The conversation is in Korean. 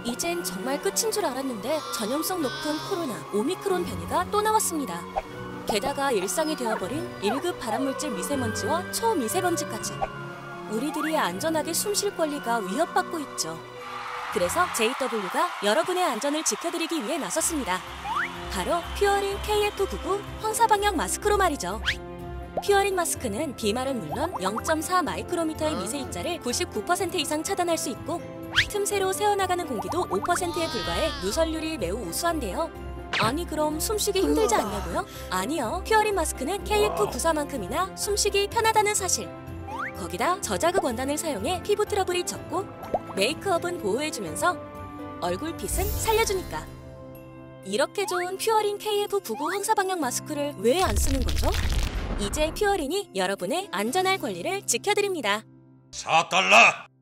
이젠 정말 끝인 줄 알았는데 전염성 높은 코로나 오미크론 변이가 또 나왔습니다. 게다가 일상이 되어버린 1급 발암물질 미세먼지와 초미세먼지까지 우리들이 안전하게 숨 쉴 권리가 위협받고 있죠. 그래서 JW가 여러분의 안전을 지켜드리기 위해 나섰습니다. 바로 퓨어린 KF99 황사방역 마스크로 말이죠. 퓨어린 마스크는 비말은 물론 0.4 마이크로미터의 미세 입자를 99% 이상 차단할 수 있고 틈새로 새어나가는 공기도 5%에 불과해 누설률이 매우 우수한데요. 아니 그럼 숨쉬기 힘들지 않냐고요? 아니요. 퓨어린 마스크는 KF94만큼이나 숨쉬기 편하다는 사실. 거기다 저자극 원단을 사용해 피부 트러블이 적고 메이크업은 보호해주면서 얼굴핏은 살려주니까. 이렇게 좋은 퓨어린 KF99 황사방역 마스크를 왜 안 쓰는 거죠? 이제 퓨어린이 여러분의 안전할 권리를 지켜드립니다. 4달러!